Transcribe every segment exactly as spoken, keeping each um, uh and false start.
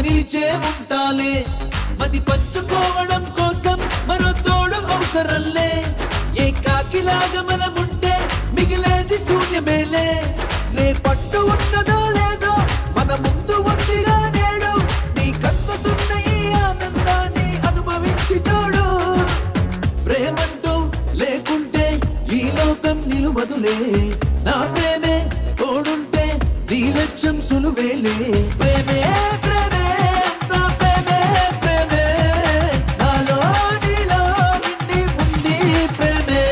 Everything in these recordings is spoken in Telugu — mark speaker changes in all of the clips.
Speaker 1: నిలిచే ఉంటాలే మది పంచుకోవడం కోసం మరో తోడు అవసరంలే ఏ కాకిలాగా మనముంటే మిగిలేది శూన్యమేలే నే పట్టు ఉన్నదో లేదో మన ముందు ఉందిగా నేడు నీ కత్తుతున్న ఈ ఆనందాన్ని అనుభవించి చూడు ప్రేమంటూ లేకుంటే ఈ లోకం నిలువదులే నా ప్రేమే తోడుంటే నీ లక్ష్యం సులువేలే ప్రేమే ప్రేమే నా ప్రేమే ప్రేమే నాలో నీలో నిండి ఉంది ప్రేమే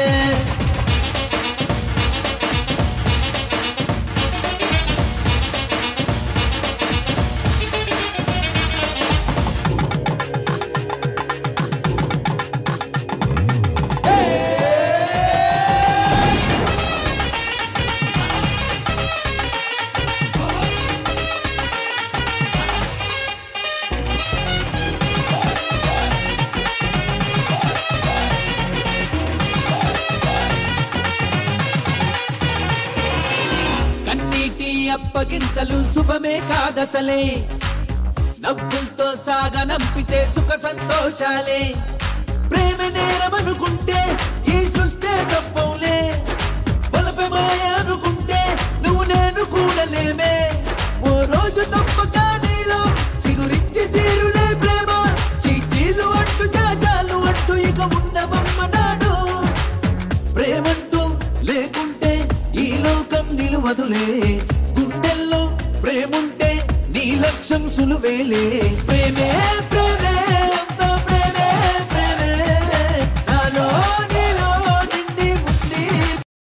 Speaker 1: కన్నీటి అప్పగింతలు శుభమే కాదసలే నవ్వులతో సాగనంపితే సుఖ సంతోషాలే ప్రేమ నేరమనుకుంటే ఈ సృష్టి తప్పవులే బలపే మాయ అనుకుంటే నువ్వు నేను కూడలేమే ఓ రోజు తప్పక నీలో చిగురించి తీరులే ప్రేమ చీచీలు అంటూ జాజాలు అంటూ ఇక ఉండమమ్మ నాడు ప్రేమంటూ లేకుంటే ఈ లోకం నిలువదులే గుండెల్లో ప్రేముంటే నీ లక్ష్యం సులువేలే ప్రేమే